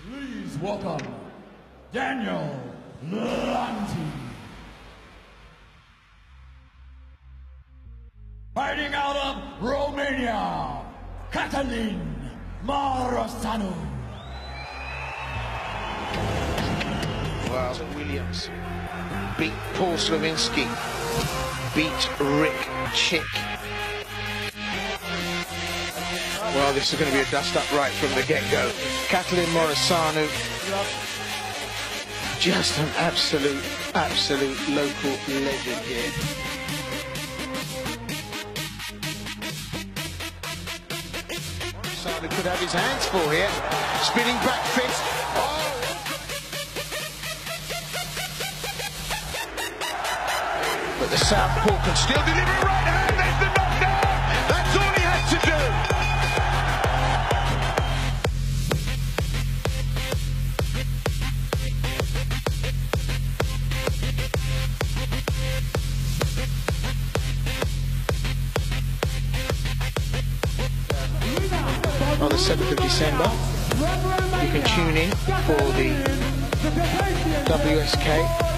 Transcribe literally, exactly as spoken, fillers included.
Please welcome Daniel Lentie. Fighting out of Romania, Catalin Morosanu. Well, Williams beat Paul Slavinsky, beat Rick Chick. Well, this is going to be a dust-up right from the get-go. Catalin Morosanu, just an absolute, absolute local legend here. Morosanu could have his hands full here. Spinning back fist. Oh! But the southpaw can still deliver a right hand. There's the knockdown. That's all he had to do. On the seventh of December, you can tune in for the W S K